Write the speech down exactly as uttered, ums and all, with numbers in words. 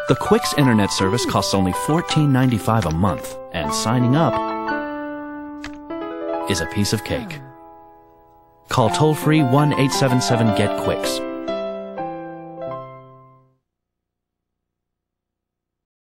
The CWIX internet service costs only fourteen ninety-five a month, and signing up is a piece of cake. Call toll-free one eight seven seven get CWIX